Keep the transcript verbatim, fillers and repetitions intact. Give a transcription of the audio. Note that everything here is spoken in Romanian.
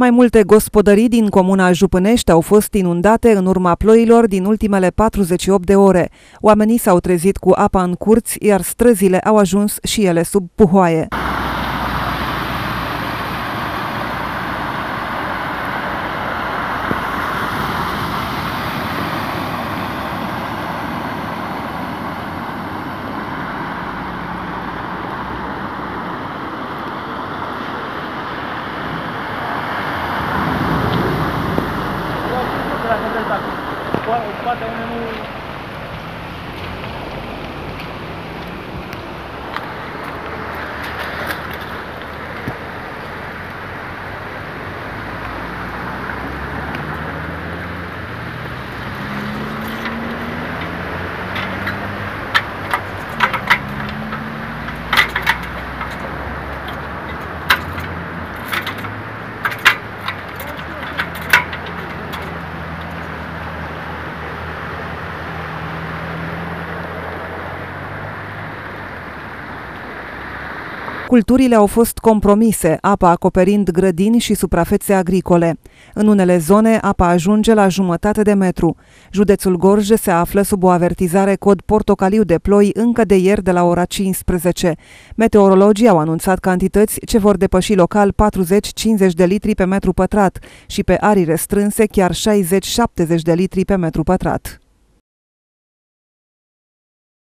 Mai multe gospodării din comuna Jupânești au fost inundate în urma ploilor din ultimele patruzeci și opt de ore. Oamenii s-au trezit cu apa în curți, iar străzile au ajuns și ele sub puhoaie. Poate unde nu... Culturile au fost compromise, apa acoperind grădini și suprafețe agricole. În unele zone, apa ajunge la jumătate de metru. Județul Gorj se află sub o avertizare cod portocaliu de ploi încă de ieri de la ora cincisprezece. Meteorologii au anunțat cantități ce vor depăși local patruzeci cincizeci de litri pe metru pătrat și pe arii restrânse chiar șaizeci șaptezeci de litri pe metru pătrat.